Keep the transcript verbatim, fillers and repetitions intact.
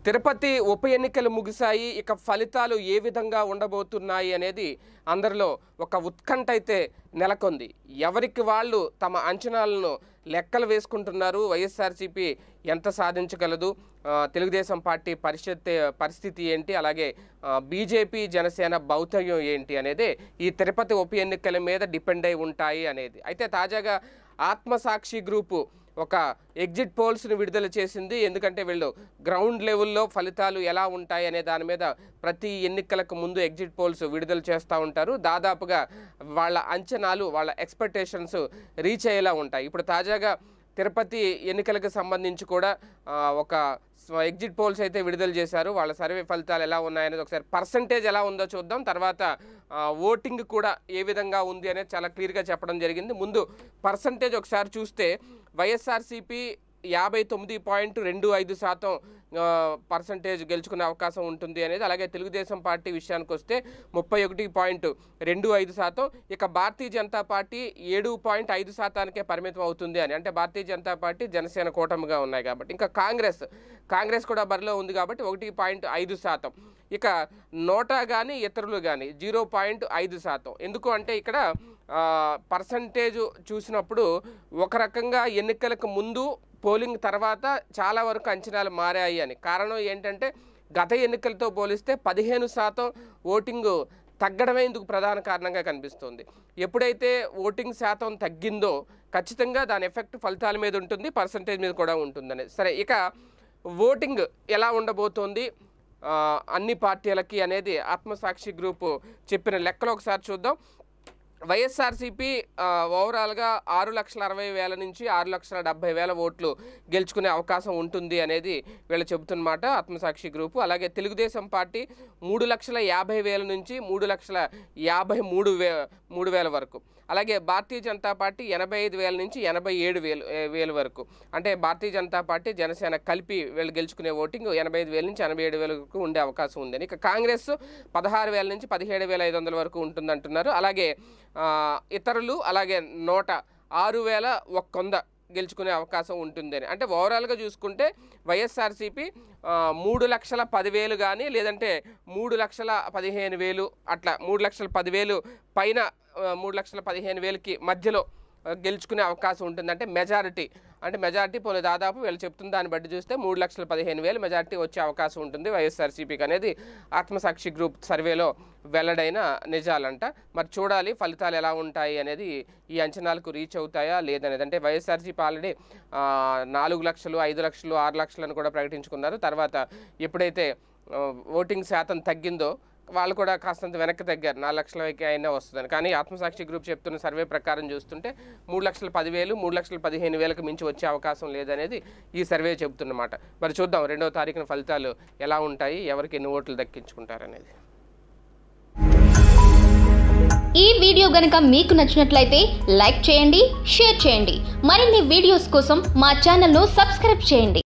తిరుపతి ఉప ఎన్నికలు ముగిశాయి. ఇక ఫలితాలు ఏ విధంగా ఉండబోతున్నాయి అనేది అందరిలో ఒక ఉత్కంఠ అయితే నెలకొంది. ఎవరికి వాళ్ళు తమ అంచనాలను లెక్కలు వేసుకుంటున్నారు. వైఎస్ఆర్సీపీ ఎంత సాధించగలదు, తెలుగుదేశం పార్టీ పరిస్థితి పరిస్థితి ఏంటి, అలాగే బీజేపీ జనసేన భౌతవ్యం ఏంటి అనేది ఈ తిరుపతి ఉప ఎన్నికల మీద డిపెండ్ అయి ఉంటాయి అనేది. అయితే తాజాగా ఆత్మసాక్షి గ్రూపు ఒక ఎగ్జిట్ పోల్స్ని విడుదల చేసింది. ఎందుకంటే వీళ్ళు గ్రౌండ్ లెవెల్లో ఫలితాలు ఎలా ఉంటాయి అనే దాని మీద ప్రతి ఎన్నికలకు ముందు ఎగ్జిట్ పోల్స్ విడుదల చేస్తూ ఉంటారు. దాదాపుగా వాళ్ళ అంచనాలు, వాళ్ళ ఎక్స్పెక్టేషన్స్ రీచ్ అయ్యేలా ఉంటాయి. ఇప్పుడు తాజాగా తిరుపతి ఎన్నికలకు సంబంధించి కూడా ఒక ఎగ్జిట్ పోల్స్ అయితే విడుదల చేశారు. వాళ్ళ సర్వే ఫలితాలు ఎలా ఉన్నాయనేది ఒకసారి పర్సంటేజ్ ఎలా ఉందో చూద్దాం. తర్వాత ఓటింగ్ కూడా ఏ విధంగా ఉంది అనేది చాలా క్లియర్గా చెప్పడం జరిగింది. ముందు పర్సంటేజ్ ఒకసారి చూస్తే వైఎస్ఆర్సీపీ యాభై తొమ్మిది పాయింట్ రెండు ఐదు శాతం పర్సంటేజ్ గెలుచుకునే అవకాశం ఉంటుంది అనేది. అలాగే తెలుగుదేశం పార్టీ విషయానికి వస్తే ముప్పై ఒకటి పాయింట్ రెండు ఐదు శాతం ఇక భారతీయ జనతా పార్టీ ఏడు పాయింట్ ఐదు శాతానికే పరిమితం అవుతుంది అని. అంటే భారతీయ జనతా పార్టీ జనసేన కూటమిగా ఉన్నాయి కాబట్టి. ఇంకా కాంగ్రెస్ కాంగ్రెస్ కూడా బరిలో ఉంది కాబట్టి ఒకటి పాయింట్ ఐదు శాతం ఇక నోటా కానీ ఇతరులు కానీ జీరో పాయింట్ ఐదు శాతం ఎందుకు అంటే ఇక్కడ పర్సంటేజ్ చూసినప్పుడు ఒక రకంగా ఎన్నికలకు ముందు పోలింగ్ తర్వాత చాలా వరకు అంచనాలు మారాయి అని. కారణం ఏంటంటే గత ఎన్నికలతో పోలిస్తే పదిహేను శాతం ఓటింగు తగ్గడమే ఇందుకు ప్రధాన కారణంగా కనిపిస్తుంది. ఎప్పుడైతే ఓటింగ్ శాతం తగ్గిందో ఖచ్చితంగా దాని ఎఫెక్ట్ ఫలితాల మీద ఉంటుంది, పర్సంటేజ్ మీద కూడా ఉంటుందని. సరే, ఇక ఓటింగ్ ఎలా ఉండబోతోంది అన్ని పార్టీలకి అనేది ఆత్మసాక్షి గ్రూపు చెప్పిన లెక్కలు ఒకసారి చూద్దాం. వైఎస్ఆర్సీపీ ఓవరాల్గా ఆరు లక్షల అరవై వేల నుంచి ఆరు లక్షల డెబ్బై వేల ఓట్లు గెలుచుకునే అవకాశం ఉంటుంది అనేది వీళ్ళు చెబుతున్నమాట ఆత్మసాక్షి గ్రూపు. అలాగే తెలుగుదేశం పార్టీ మూడు లక్షల యాభై వేల నుంచి మూడు లక్షల యాభై మూడు వే మూడు వేల వరకు. అలాగే భారతీయ జనతా పార్టీ ఎనభై ఐదు వేల నుంచి ఎనభై ఏడు వేలు వేల వరకు. అంటే భారతీయ జనతా పార్టీ జనసేన కలిపి వీళ్ళు గెలుచుకునే ఓటింగ్ ఎనభై ఐదు వేల నుంచి ఎనభై ఏడు వేల వరకు ఉండే అవకాశం ఉంది. ఇక కాంగ్రెస్ పదహారు వేల నుంచి పదిహేడు వేల ఐదు వందల వరకు ఉంటుందంటున్నారు. అలాగే ఇతరులు అలాగే నూట ఆరు వేల ఒక్క వంద గెలుచుకునే అవకాశం ఉంటుందని. అంటే ఓవరాల్గా చూసుకుంటే వైఎస్ఆర్సీపీ మూడు లక్షల పదివేలు కానీ లేదంటే మూడు లక్షల పదిహేను వేలు అట్లా మూడు లక్షల పదివేలు పైన మూడు లక్షల పదిహేను వేలకి మధ్యలో గెలుచుకునే అవకాశం ఉంటుంది. అంటే మెజారిటీ అంటే మెజారిటీ పోలే దాదాపు వీళ్ళు చెప్తున్న దాన్ని బట్టి చూస్తే మూడు లక్షల పదిహేను వేలు మెజారిటీ వచ్చే అవకాశం ఉంటుంది వైఎస్ఆర్సీపీకి అనేది ఆత్మసాక్షి గ్రూప్ సర్వేలో వెల్లడైన నిజాలంట. మరి చూడాలి ఫలితాలు ఎలా ఉంటాయి అనేది, ఈ అంచనాలకు రీచ్ అవుతాయా లేదనేది. అంటే వైఎస్ఆర్సీపీ ఆల్రెడీ నాలుగు లక్షలు ఐదు లక్షలు ఆరు లక్షలను కూడా ప్రకటించుకున్నారు. తర్వాత ఎప్పుడైతే ఓటింగ్ శాతం తగ్గిందో వాళ్ళు కూడా కాస్తంత వెనక్కి తగ్గారు, నాలుగు లక్షల వరకు అయినా వస్తుందని. కానీ ఆత్మసాక్షి గ్రూప్ చెప్తున్న సర్వే ప్రకారం చూస్తుంటే మూడు లక్షల పదివేలు మూడు లక్షల పదిహేను వేలకు మించి వచ్చే అవకాశం లేదనేది ఈ సర్వే చెబుతున్నమాట. మరి చూద్దాం రెండవ తారీఖున ఫలితాలు ఎలా ఉంటాయి, ఎవరికి ఎన్ని ఓట్లు దక్కించుకుంటారనేది. ఈ వీడియో గనుక మీకు నచ్చినట్లయితే లైక్ చేయండి, షేర్ చేయండి. మరిన్ని వీడియోస్ కోసం మా ఛానల్ను సబ్స్క్రైబ్ చేయండి.